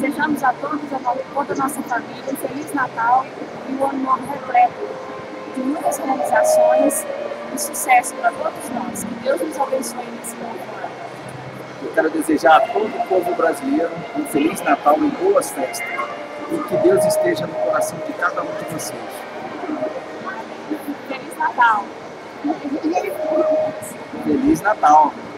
Desejamos a todos, a toda a nossa família, um Feliz Natal e um ano novo repleto de muitas realizações e sucesso para todos nós. Que Deus nos abençoe nesse novo ano. Eu quero desejar a todo o povo brasileiro um Feliz Natal e boas festas. E que Deus esteja no coração de cada um de vocês. Feliz Natal! Feliz Natal!